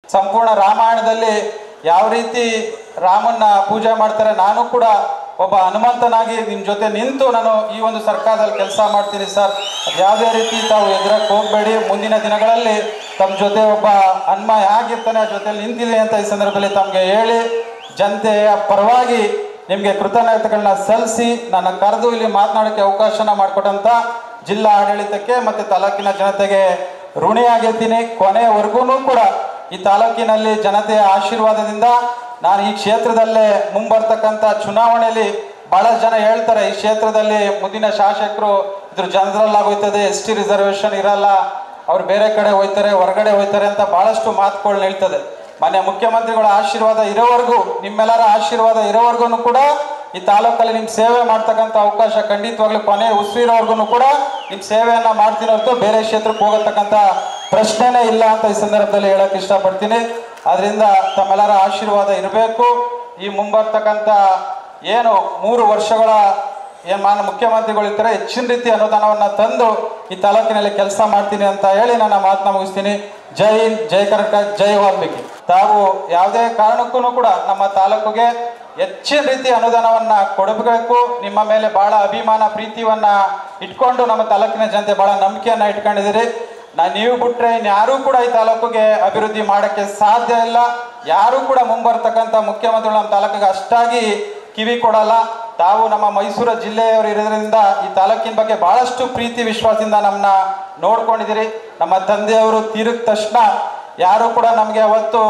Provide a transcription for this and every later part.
ಸಂಪೂರ್ಣ ರಾಮಾಯಣದಲ್ಲಿ ಯಾವ ರೀತಿ ರಾಮನ್ನ ಪೂಜೆ ಮಾಡ್ತಾರೆ, ನಾನು ಕೂಡ ಒಬ್ಬ ಹನುಮಂತನಾಗಿ ನಿಮ್ಮ ಜೊತೆ ನಿಂತು ನಾನು ಈ ಒಂದು ಸರ್ಕಾರದಲ್ಲಿ ಕೆಲಸ ಮಾಡ್ತೀನಿ ಸರ್. ಯಾವುದೇ ರೀತಿ ತಾವು ಎದುರಕ್ಕೆ ಹೋಗಬೇಡಿ. ಮುಂದಿನ ದಿನಗಳಲ್ಲಿ ತಮ್ಮ ಜೊತೆ ಒಬ್ಬ ಹನುಮ ಹೇಗಿರ್ತಾನೆ ಆ ಜೊತೆಲಿ ನಿಂತಿದೆ ಅಂತ ಈ ಸಂದರ್ಭದಲ್ಲಿ ತಮಗೆ ಹೇಳಿ ಜನತೆಯ ಪರವಾಗಿ ನಿಮಗೆ ಕೃತಜ್ಞತೆಗಳನ್ನ ಸಲ್ಲಿಸಿ ನನ್ನ ಕರೆದು ಇಲ್ಲಿ ಮಾತನಾಡೋಕ್ಕೆ ಅವಕಾಶನ ಮಾಡಿಕೊಟ್ಟಂಥ ಜಿಲ್ಲಾ ಆಡಳಿತಕ್ಕೆ ಮತ್ತು ತಾಲೂಕಿನ ಜನತೆಗೆ ಋಣಿಯಾಗಿರ್ತೀನಿ. ಕೊನೆಯವರೆಗೂ ಕೂಡ ಈ ತಾಲೂಕಿನಲ್ಲಿ ಜನತೆಯ ಆಶೀರ್ವಾದದಿಂದ ನಾನು ಈ ಕ್ಷೇತ್ರದಲ್ಲೇ ಮುಂಬರ್ತಕ್ಕಂಥ ಚುನಾವಣೆಯಲ್ಲಿ ಭಾಳಷ್ಟು ಜನ ಹೇಳ್ತಾರೆ ಈ ಕ್ಷೇತ್ರದಲ್ಲಿ ಮುಂದಿನ ಶಾಸಕರು ಇದ್ರ ಜನರಲ್ಲಾಗೋಯ್ತದೆ, ST ರಿಸರ್ವೇಷನ್ ಇರಲ್ಲ, ಅವ್ರು ಬೇರೆ ಕಡೆ ಹೋಯ್ತಾರೆ, ಹೊರಗಡೆ ಹೋಯ್ತಾರೆ ಅಂತ ಭಾಳಷ್ಟು ಮಾತುಗಳು ಹೇಳ್ತದೆ. ಮಾನ್ಯ ಮುಖ್ಯಮಂತ್ರಿಗಳ ಆಶೀರ್ವಾದ ಇರೋವರೆಗೂ, ನಿಮ್ಮೆಲ್ಲರ ಆಶೀರ್ವಾದ ಇರೋವರೆಗೂ ಕೂಡ ಈ ತಾಲೂಕಲ್ಲಿ ನಿಮ್ಮ ಸೇವೆ ಮಾಡ್ತಕ್ಕಂಥ ಅವಕಾಶ ಖಂಡಿತವಾಗ್ಲೂ ಕೊನೆ ಉಸಿರಿರೋವರೆಗೂ ಕೂಡ ನಿಮ್ಮ ಸೇವೆಯನ್ನು ಮಾಡ್ತೀನಿ ಹೊರತು ಬೇರೆ ಕ್ಷೇತ್ರಕ್ಕೆ ಹೋಗತಕ್ಕಂಥ ಪ್ರಶ್ನೆನೇ ಇಲ್ಲ ಅಂತ ಈ ಸಂದರ್ಭದಲ್ಲಿ ಹೇಳಕ್ಕೆ ಇಷ್ಟಪಡ್ತೀನಿ. ಅದರಿಂದ ತಮ್ಮೆಲ್ಲರ ಆಶೀರ್ವಾದ ಇರಬೇಕು. ಈ ಮುಂಬರ್ತಕ್ಕಂಥ ಏನು 3 ವರ್ಷಗಳ ಮಾನ್ಯ ಮುಖ್ಯಮಂತ್ರಿಗಳು ಇರ್ತಾರೆ ಹೆಚ್ಚಿನ ರೀತಿ ಅನುದಾನವನ್ನು ತಂದು ಈ ತಾಲೂಕಿನಲ್ಲಿ ಕೆಲಸ ಮಾಡ್ತೀನಿ ಅಂತ ಹೇಳಿ ನನ್ನ ಮಾತನ್ನ ಮುಗಿಸ್ತೀನಿ. ಜೈ ಹಿಂದ್, ಜೈ ಕರ್ನಾಟಕ, ಜೈ ವಾಲ್ಮೀಕಿ. ತಾವು ಯಾವುದೇ ಕಾರಣಕ್ಕೂ ಕೂಡ ನಮ್ಮ ತಾಲೂಕಿಗೆ ಹೆಚ್ಚಿನ ರೀತಿ ಅನುದಾನವನ್ನು ಕೊಡಬೇಕು. ನಿಮ್ಮ ಮೇಲೆ ಭಾಳ ಅಭಿಮಾನ ಪ್ರೀತಿಯನ್ನು ಇಟ್ಕೊಂಡು ನಮ್ಮ ತಾಲೂಕಿನ ಜನತೆ ಭಾಳ ನಂಬಿಕೆಯನ್ನು ಇಟ್ಕೊಂಡಿದ್ದೀರಿ. ನೀವು ಬಿಟ್ಟರೆ ಇನ್ಯಾರೂ ಕೂಡ ಈ ತಾಲೂಕಿಗೆ ಅಭಿವೃದ್ಧಿ ಮಾಡೋಕ್ಕೆ ಸಾಧ್ಯ ಇಲ್ಲ. ಯಾರೂ ಕೂಡ ಮುಂಬರ್ತಕ್ಕಂಥ ಮುಖ್ಯಮಂತ್ರಿಗಳು ನಮ್ಮ ತಾಲೂಕಿಗೆ ಅಷ್ಟಾಗಿ ಕಿವಿ ಕೊಡಲ್ಲ. ತಾವು ನಮ್ಮ ಮೈಸೂರು ಜಿಲ್ಲೆಯವರು ಇರೋದ್ರಿಂದ ಈ ತಾಲೂಕಿನ ಬಗ್ಗೆ ಭಾಳಷ್ಟು ಪ್ರೀತಿ ವಿಶ್ವಾಸದಿಂದ ನಮ್ಮನ್ನ ನೋಡ್ಕೊಂಡಿದ್ದೀರಿ. ನಮ್ಮ ತಂದೆಯವರು ತೀರಿದ ತಕ್ಷಣ ಯಾರೂ ಕೂಡ ನಮಗೆ ಅವತ್ತು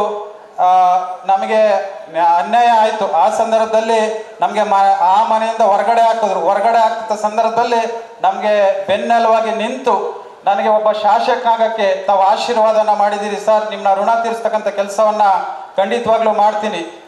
ನಮಗೆ ಅನ್ಯಾಯ ಆಯಿತು. ಆ ಸಂದರ್ಭದಲ್ಲಿ ನಮಗೆ ಆ ಮನೆಯಿಂದ ಹೊರಗಡೆ ಹಾಕಿದ್ರು. ಹೊರಗಡೆ ಹಾಕಿದ ಸಂದರ್ಭದಲ್ಲಿ ನಮಗೆ ಬೆನ್ನೆಲುವಾಗಿ ನಿಂತು ನನಗೆ ಒಬ್ಬ ಶಾಸಕನಾಗಕ್ಕೆ ತಾವು ಆಶೀರ್ವಾದನ ಮಾಡಿದ್ದೀರಿ ಸರ್. ನಿಮ್ಮನ್ನ ಋಣ ತೀರಿಸ್ತಕ್ಕಂಥ ಕೆಲಸವನ್ನು ಖಂಡಿತವಾಗ್ಲೂ ಮಾಡ್ತೀನಿ.